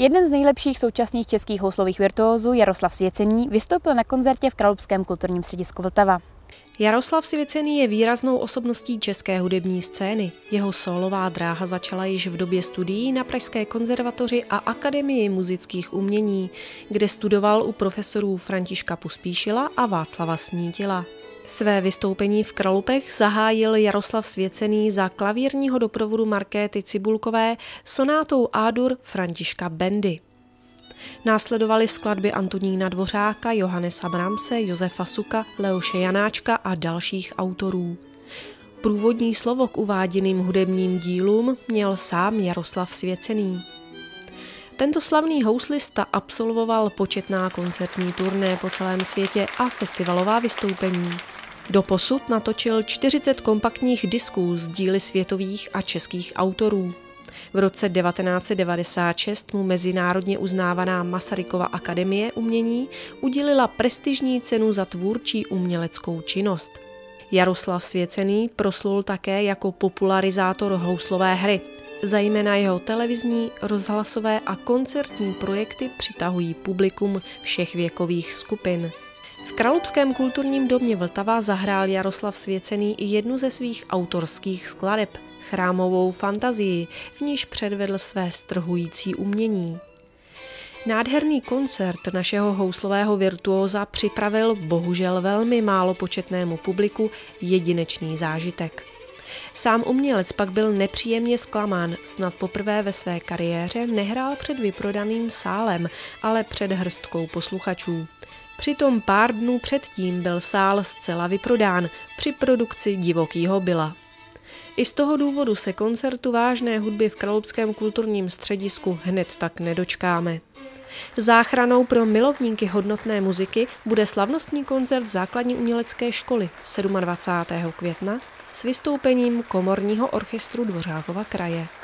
Jeden z nejlepších současných českých houslových virtuózů, Jaroslav Svěcený, vystoupil na koncertě v Kralupském kulturním středisku Vltava. Jaroslav Svěcený je výraznou osobností české hudební scény. Jeho sólová dráha začala již v době studií na Pražské konzervatoři a Akademii muzických umění, kde studoval u profesorů Františka Pospíšila a Václava Snítila. Své vystoupení v Kralupech zahájil Jaroslav Svěcený za klavírního doprovodu Markéty Cibulkové sonátou A-dur Františka Bendy. Následovaly skladby Antonína Dvořáka, Johannesa Brahmse, Josefa Suka, Leoše Janáčka a dalších autorů. Průvodní slovo k uváděným hudebním dílům měl sám Jaroslav Svěcený. Tento slavný houslista absolvoval početná koncertní turné po celém světě a festivalová vystoupení. Doposud natočil 40 kompaktních disků z díly světových a českých autorů. V roce 1996 mu mezinárodně uznávaná Masarykova akademie umění udělila prestižní cenu za tvůrčí uměleckou činnost. Jaroslav Svěcený proslul také jako popularizátor houslové hry. Zejména jeho televizní, rozhlasové a koncertní projekty přitahují publikum všech věkových skupin. V Kralupském kulturním domě Vltava zahrál Jaroslav Svěcený i jednu ze svých autorských skladeb, Chrámovou fantazii, v níž předvedl své strhující umění. Nádherný koncert našeho houslového virtuóza připravil bohužel velmi málo početnému publiku jedinečný zážitek. Sám umělec pak byl nepříjemně zklamán, snad poprvé ve své kariéře nehrál před vyprodaným sálem, ale před hrstkou posluchačů. Přitom pár dnů předtím byl sál zcela vyprodán při produkci Divokýho Billa. I z toho důvodu se koncertu vážné hudby v Kralupském kulturním středisku hned tak nedočkáme. Záchranou pro milovníky hodnotné muziky bude slavnostní koncert základní umělecké školy 27. května s vystoupením komorního orchestru Dvořákova kraje.